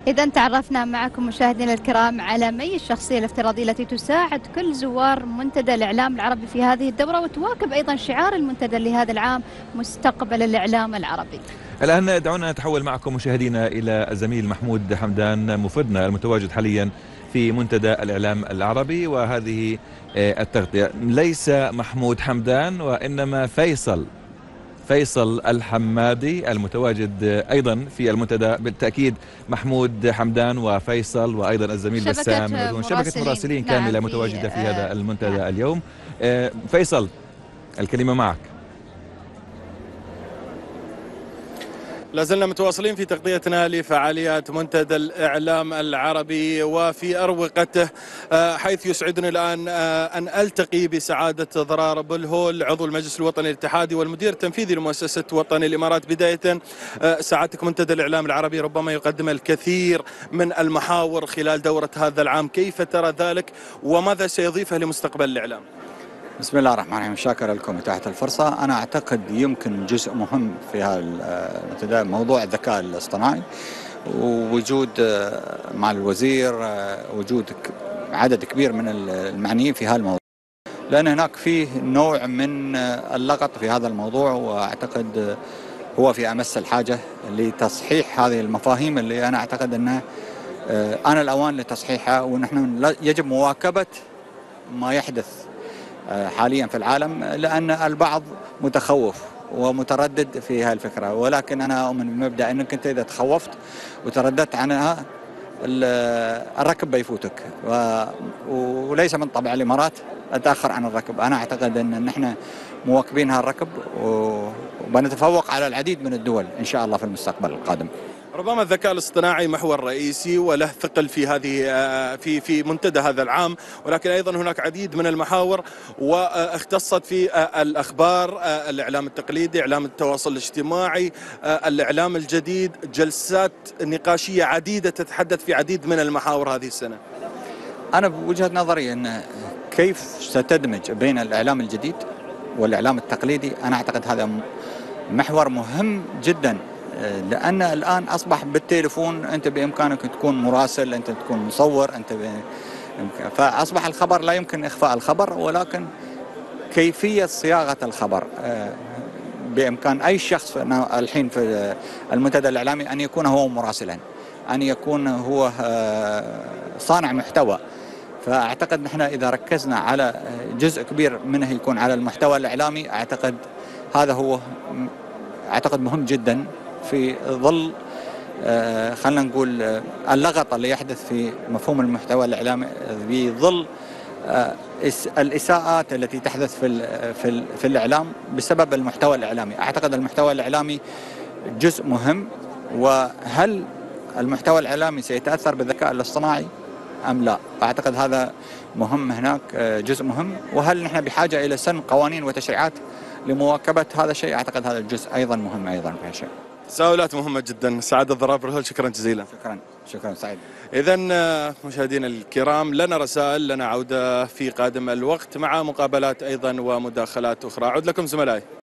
إذا تعرفنا معكم مشاهدينا الكرام على مي الشخصية الافتراضية التي تساعد كل زوار منتدى الإعلام العربي في هذه الدورة، وتواكب أيضا شعار المنتدى لهذا العام: مستقبل الإعلام العربي. الآن دعونا نتحول معكم مشاهدينا إلى الزميل محمود حمدان مفدنا المتواجد حاليا في منتدى الإعلام العربي، وهذه التغطية ليس محمود حمدان وإنما فيصل الحمادي المتواجد أيضا في المنتدى. بالتأكيد محمود حمدان وفيصل وأيضا الزميل بسام، شبكة مراسلين كاملة متواجدة في هذا المنتدى اليوم. فيصل، الكلمة معك. لازلنا متواصلين في تغطيتنا لفعاليات منتدى الإعلام العربي وفي أروقته، حيث يسعدني الآن أن ألتقي بسعادة ضرار بلهول، عضو المجلس الوطني الاتحادي والمدير التنفيذي لمؤسسة وطني الإمارات. بداية سعادتك، منتدى الإعلام العربي ربما يقدم الكثير من المحاور خلال دورة هذا العام، كيف ترى ذلك وماذا سيضيفه لمستقبل الإعلام؟ بسم الله الرحمن الرحيم، شاكر لكم إتاحة الفرصة. أنا أعتقد يمكن جزء مهم في هذا المنتدى موضوع الذكاء الاصطناعي، ووجود مع الوزير وجود عدد كبير من المعنيين في هذا الموضوع، لأن هناك فيه نوع من اللغط في هذا الموضوع، وأعتقد هو في أمس الحاجة لتصحيح هذه المفاهيم اللي أنا أعتقد أنها آن الأوان لتصحيحها، ونحن يجب مواكبة ما يحدث حاليا في العالم، لأن البعض متخوف ومتردد في هذه الفكرة، ولكن أنا أؤمن بمبدأ أنك أنت إذا تخوفت وترددت عنها الركب بيفوتك، وليس من طبع الإمارات أتأخر عن الركب. أنا أعتقد أن نحن مواكبين هالركب وبنتفوق على العديد من الدول إن شاء الله في المستقبل القادم. ربما الذكاء الاصطناعي محور رئيسي وله ثقل في هذه في منتدى هذا العام، ولكن ايضا هناك عديد من المحاور واختصت في الاخبار، الاعلام التقليدي، اعلام التواصل الاجتماعي، الاعلام الجديد، جلسات نقاشيه عديده تتحدث في عديد من المحاور هذه السنه. انا بوجهة نظري ان كيف ستدمج بين الاعلام الجديد والاعلام التقليدي، انا اعتقد هذا محور مهم جدا، لأن الآن أصبح بالتليفون أنت بإمكانك تكون مراسل، أنت تكون مصور، فأصبح الخبر لا يمكن إخفاء الخبر، ولكن كيفية صياغة الخبر بإمكان أي شخص الحين في المنتدى الإعلامي أن يكون هو مراسلا، أن يكون هو صانع محتوى. فأعتقد نحن إذا ركزنا على جزء كبير منه يكون على المحتوى الإعلامي، هذا هو مهم جدا في ظل خلينا نقول اللغط اللي يحدث في مفهوم المحتوى الإعلامي، في ظل الإساءات التي تحدث في الإعلام بسبب المحتوى الإعلامي. أعتقد المحتوى الإعلامي جزء مهم، وهل المحتوى الإعلامي سيتأثر بالذكاء الاصطناعي أم لا؟ أعتقد هذا مهم، هناك جزء مهم، وهل نحن بحاجة إلى سن قوانين وتشريعات لمواكبة هذا الشيء؟ أعتقد هذا الجزء أيضا مهم أيضا في هالشيء. تساؤلات مهمة جدا. سعادة ضرار بلهول، شكرا جزيلا. شكرا سعيد. إذا مشاهدينا الكرام، لنا رسائل، لنا عودة في قادم الوقت مع مقابلات أيضا ومداخلات أخرى. أعود لكم زملائي.